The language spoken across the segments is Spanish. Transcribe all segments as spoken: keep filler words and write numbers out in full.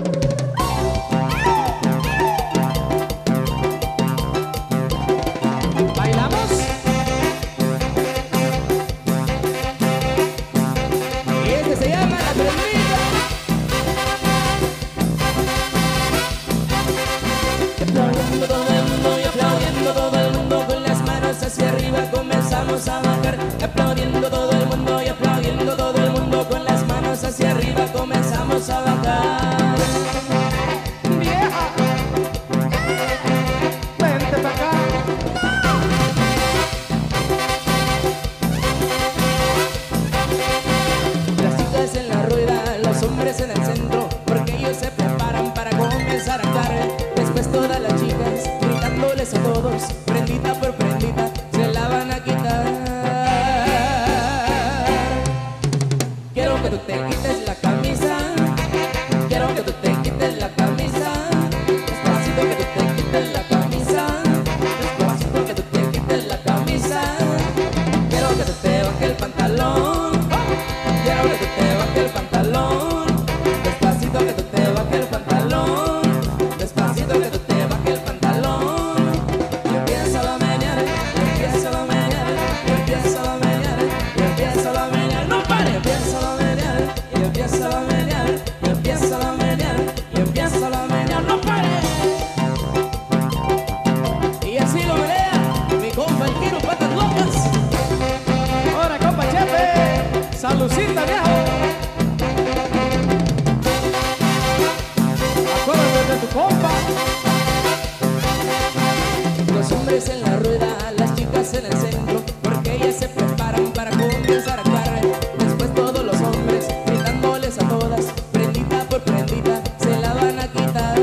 ¿Bailamos? Y este se llama La Prendida. Aplaudiendo todo el mundo y aplaudiendo todo el mundo con las manos hacia arriba comenzamos a bajar. Aplaudiendo todo el mundo y aplaudiendo todo el mundo con las manos hacia arriba comenzamos a bajar. Vieja, vente para acá. Las chicas en la rueda, los hombres en el centro, porque ellos se preparan para comenzar a cantar. Después todas las chicas gritándoles a todos, prendita por prendita, se la van a quitar. Quiero que tú te quites la camisa, quiero que tú te quites la camisa, despacito que tú te quites la camisa, despacito que tú te quites la camisa. Quiero que tú te bajes el pantalón, quiero que tú te bajes el pantalón, despacito que tú te bajes el pantalón, despacito que tú te bajes el pantalón. Y empieza a menear, y empieza a menear, y empieza a menear, y empieza a menear, no pare, empieza a menear, y empieza a menear, y empieza a menear, y empieza a menear, no pare. Y así lo menea mi compa el Kiro Patas Locas. Ahora, compa Chepe, saludcita, viejo. Acuérdate de tu compa. Los hombres en la rueda, las chicas en el centro, porque ellas se preparan para comenzar a actuar. Después todos los hombres gritándoles a todas, prendita por prendita, se la van a quitar.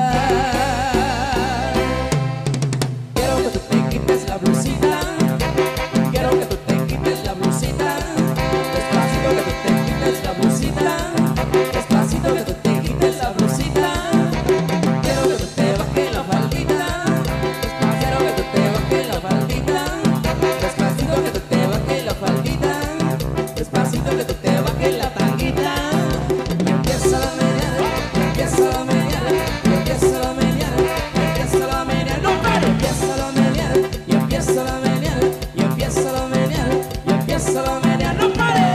Quiero que tú te quites la blusita, quiero que tú te quites la blusita, despacito que tú te quites la blusita, despacito que tú te quites la blusita. Quiero que tú te bajes la faldita, quiero que tú te bajes la faldita, despacito que tú te bajes la faldita, despacito que tú te bajes la tanguita. Y empieza a menear, y empieza a menear, y empieza a menear, y empieza a menear, no pare, empieza a menear, y empieza a menear, y empieza a menear, y empieza a menear, no pare.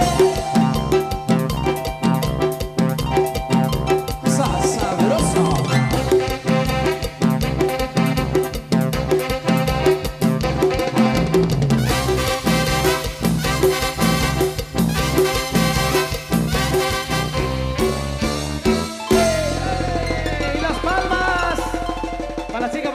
Sa- sabroso. Y las palmas para la chica